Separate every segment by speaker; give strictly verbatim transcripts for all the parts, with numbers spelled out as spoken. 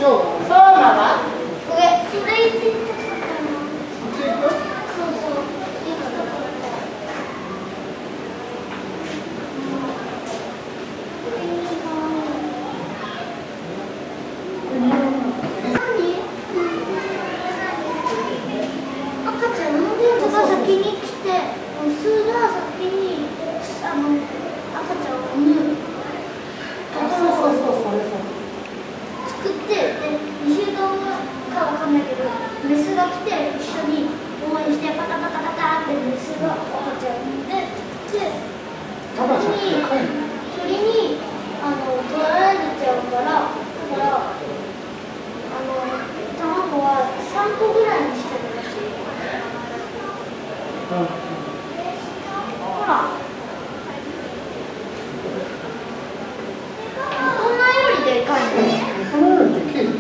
Speaker 1: そうなの？
Speaker 2: これ、それ行ってみたかったな。そうそう。行きたかった。赤ちゃんのデートが先に来て、スーが先にあの赤ちゃんを産む。
Speaker 1: そうそうそう、それそれ。
Speaker 2: 作って、で、に週間かわかんないけど、メスが来て一緒に応援してパタパタパタってメスが赤ちゃんを産んで、で、鳥に鳥にあの取られちゃうから、だからあの卵はさんこぐらいにしてるらしい。
Speaker 1: うん、
Speaker 2: ほら。大人よりでかいね。
Speaker 1: 大人よりでけえ。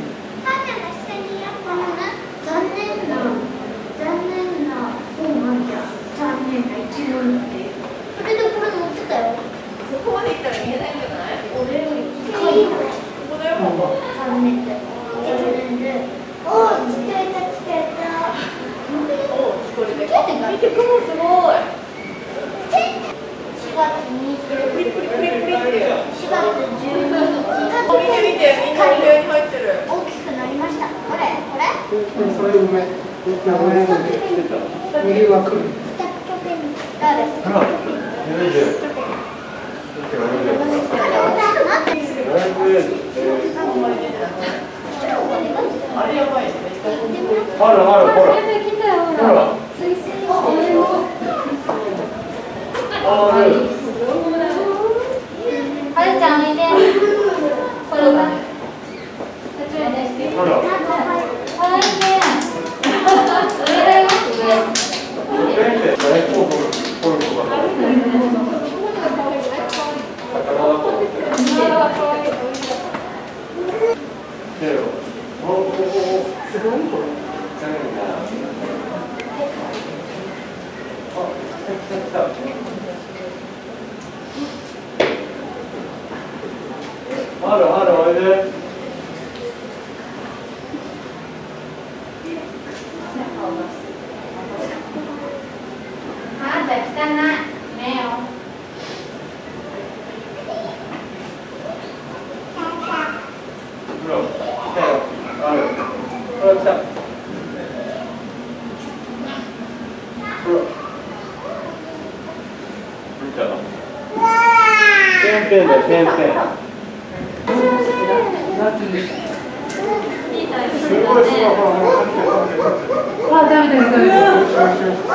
Speaker 2: 残念な、残念な方なんじゃ。残念な一文っていう。それでこれ乗ってたよ。
Speaker 3: そこまで行ったら見えないんじゃない？
Speaker 2: 俺よりでかいの。
Speaker 3: ここだよ、ここ。
Speaker 2: 残念で。残念で。おー、つけたつけた。
Speaker 3: お、これでかい。見て、雲すごい。
Speaker 2: しがつにじゅう
Speaker 3: プリプリプリプリっていう。
Speaker 2: しがつじゅうににち。
Speaker 3: 見て見て、みんなお部屋に入ってる。
Speaker 2: 大きくなりました。これ、これ。
Speaker 1: それ梅。名前が出てた。右は来る。
Speaker 2: 誰？
Speaker 4: ほら、よいしょ。
Speaker 3: あれやばいね。
Speaker 4: ほらほらほら。ほら。ある。
Speaker 2: はるちゃんおいで。これは。
Speaker 4: ほら。
Speaker 2: かわいいね。上だよ、上。
Speaker 4: 大根を取る取るとか。魚だと思って。ゼロ。おお、すごいこれ。じゃないな。あ、来た来た来た。あるある、おいで。
Speaker 2: あんた汚い。目を。
Speaker 4: ほら、来たよ。ある。ほら、来た。ほら。見た。ペンペンだよ、ペンペン。すごいすごい、ほら、ほら、
Speaker 1: あ、ダメダメダメ。